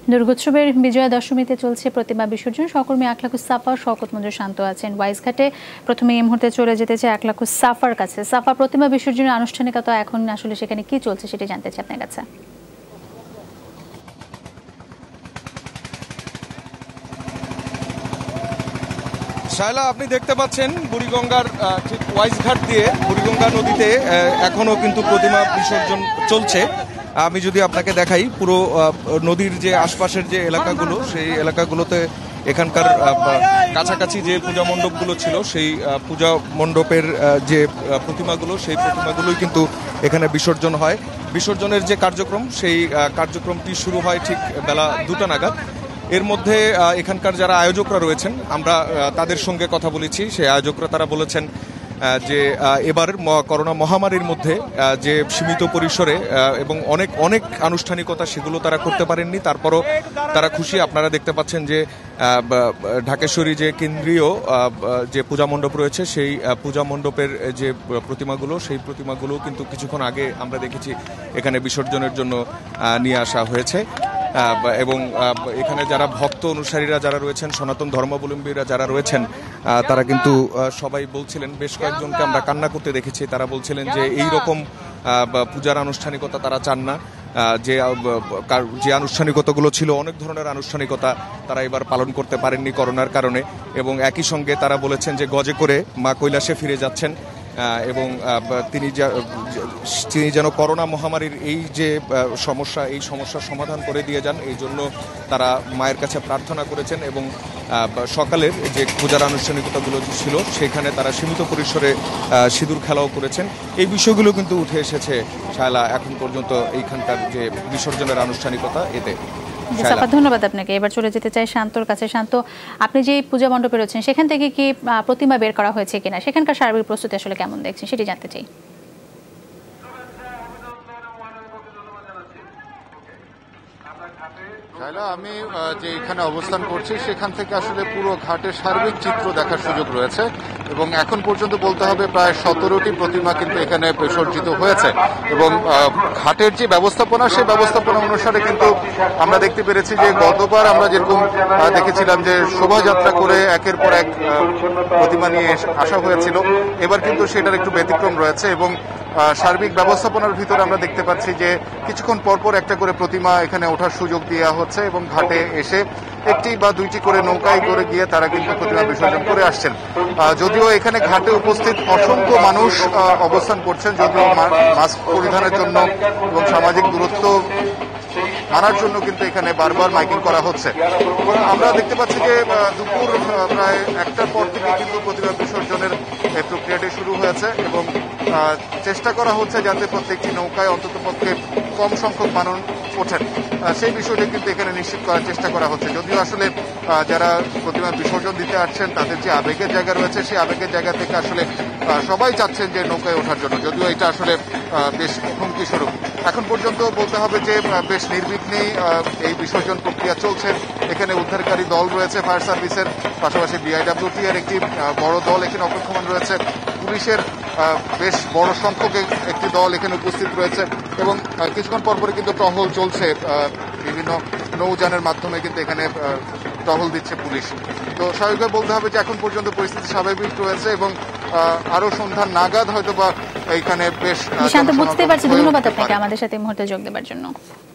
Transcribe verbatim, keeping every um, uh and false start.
দুর্গোৎসবের বিজয়া দশমীতে চলছে প্রতিমা বিসর্জন। সহকর্মী আকলাকুস সাফা শওকত মঞ্জুর শান্ত আছেন ওয়াইজঘাটে। প্রথমে এই মুহূর্তে চলে যেতে চাই আকলাকুস সাফার কাছে। সাফা, প্রতিমা বিসর্জনের আনুষ্ঠানিকতা এখন আসলে সেখানে কি চলছে সেটি জানতে চাই আপনার কাছে। শায়লা, আপনি দেখতে পাচ্ছেন বুড়িগঙ্গার ঠিক ওয়াইজঘাট দিয়ে বুড়িগঙ্গা নদীতে এখনো কিন্তু প্রতিমা বিসর্জন চলছে। আমি যদি আপনাকে দেখাই, পুরো নদীর যে আশপাশের যে এলাকাগুলো, সেই এলাকাগুলোতে এখানকার কাছাকাছি যে পূজা মণ্ডপগুলো ছিল, সেই পূজা মণ্ডপের যে প্রতিমাগুলো, সেই প্রতিমাগুলোই কিন্তু এখানে বিসর্জন হয়। বিসর্জনের যে কার্যক্রম, সেই কার্যক্রমটি শুরু হয় ঠিক বেলা দুটা নাগাদ। এর মধ্যে এখানকার যারা আয়োজকরা রয়েছেন, আমরা তাদের সঙ্গে কথা বলেছি। সেই আয়োজকরা তারা বলেছেন যে এবার করোনা মহামারীর মধ্যে যে সীমিত পরিসরে এবং অনেক অনেক আনুষ্ঠানিকতা সেগুলো তারা করতে পারেননি, তারপরও তারা খুশি। আপনারা দেখতে পাচ্ছেন যে ঢাকেশ্বরী যে কেন্দ্রীয় যে পূজা মণ্ডপ রয়েছে, সেই পূজা মণ্ডপের যে প্রতিমাগুলো, সেই প্রতিমাগুলো কিন্তু কিছুক্ষণ আগে আমরা দেখেছি এখানে বিসর্জনের জন্য নিয়ে আসা হয়েছে। এবং এখানে যারা ভক্ত অনুসারীরা যারা রয়েছেন, সনাতন ধর্মাবলম্বীরা যারা রয়েছেন, তারা কিন্তু সবাই বলছিলেন, বেশ কয়েকজনকে আমরা কান্না করতে দেখেছি। তারা বলছিলেন যে এই রকম পূজার আনুষ্ঠানিকতা তারা চান না। যে যে আনুষ্ঠানিকতাগুলো ছিল, অনেক ধরনের আনুষ্ঠানিকতা তারা এবার পালন করতে পারেননি করোনার কারণে। এবং একই সঙ্গে তারা বলেছেন যে গজে করে মা কৈলাসে ফিরে যাচ্ছেন এবং তিনি তিনি যেন করোনা মহামারীর এই যে সমস্যা, এই সমস্যার সমাধান করে দিয়ে যান, এই জন্য তারা মায়ের কাছে প্রার্থনা করেছেন। এবং সকালের যে পূজার আনুষ্ঠানিকতাগুলো ছিল, সেখানে তারা সীমিত পরিসরে সিঁদুর খেলাও করেছেন। এই বিষয়গুলো কিন্তু উঠে এসেছে শায়লা এখন পর্যন্ত এইখানকার যে বিসর্জনের আনুষ্ঠানিকতা এতে। ধন্যবাদ আপনাকে। এবার চলে যেতে চাই শান্তর কাছে। শান্ত, আপনি যে পূজা মণ্ডপে রয়েছেন, সেখান থেকে কি প্রতিমা বের করা হয়েছে কিনা, সেখানকার সার্বিক প্রস্তুতি আসলে কেমন দেখছেন সেটি জানতে চাই। আমি যে এখানে অবস্থান করছি, সেখান থেকে আসলে পুরো ঘাটের সার্বিক চিত্র দেখার সুযোগ রয়েছে এবং এখন পর্যন্ত বলতে হবে প্রায় সতেরোটি প্রতিমা কিন্তু এখানে বিসর্জিত হয়েছে। এবং ঘাটের যে ব্যবস্থাপনা, সেই ব্যবস্থাপনা অনুসারে কিন্তু আমরা দেখতে পেরেছি যে গতবার আমরা যেরকম দেখেছিলাম যে শোভাযাত্রা করে একের পর এক প্রতিমা নিয়ে আসা হয়েছিল, এবার কিন্তু সেটার একটু ব্যতিক্রম রয়েছে। এবং সার্বিক ব্যবস্থাপনার ভিতরে আমরা দেখতে পাচ্ছি যে কিছুক্ষণ পরপর একটা করে প্রতিমা এখানে ওঠার সুযোগ দেওয়া হচ্ছে এবং ঘাটে এসে একটি বা দুইটি করে নৌকায় করে গিয়ে তারা কিন্তু প্রতিমা বিসর্জন করে আসছেন। যদিও এখানে ঘাটে উপস্থিত অসংখ্য মানুষ অবস্থান করছেন, যদিও মাস্ক পরিধানের জন্য এবং সামাজিক দূরত্ব মানার জন্য কিন্তু এখানে বারবার মাইকিং করা হচ্ছে। আমরা দেখতে পাচ্ছি যে দুপুর প্রায় একটার পর থেকে কিন্তু প্রতিমা বিসর্জনের প্রক্রিয়াটি শুরু হয়েছে এবং চেষ্টা করা হচ্ছে যাতে প্রত্যেকটি নৌকায় অন্তত পক্ষে কম সংখ্যক মানুষ ওঠেন, সেই বিষয়টি কিন্তু এখানে নিশ্চিত করার চেষ্টা করা হচ্ছে। যদিও আসলে যারা প্রতিমা বিসর্জন দিতে আসছেন, তাদের যে আবেগের জায়গা রয়েছে, সেই আবেগের জায়গা থেকে আসলে সবাই চাচ্ছেন যে নৌকায় ওঠার জন্য, যদিও এটা আসলে বেশ হুমকি স্বরূপ। এখন পর্যন্ত বলতে হবে যে বেশ নির্বিঘ্নেই এই বিসর্জন প্রক্রিয়া চলছে। এখানে উদ্ধারকারী দল রয়েছে ফায়ার সার্ভিসের, পাশাপাশি বিআইডব্লিউটি এর একটি বড় দল এখানে অপেক্ষমান রয়েছে, পুলিশের বেশ বড় সংখ্যক একটি দল এখানে উপস্থিত রয়েছে এবং কিছুক্ষণ পরপরই কিন্তু টহল চলছে। বিভিন্ন নৌযানের মাধ্যমে কিন্তু এখানে টহল দিচ্ছে পুলিশ। তো স্বাভাবিকভাবে বলতে হবে যে এখন পর্যন্ত পরিস্থিতি স্বাভাবিক রয়েছে এবং আরো সন্ধ্যা নাগাদ হয়তো বা এইখানে বেশ বুঝতে পারছি। ধন্যবাদ আপনাকে আমাদের সাথে এই মুহূর্তে যোগ দেওয়ার জন্য।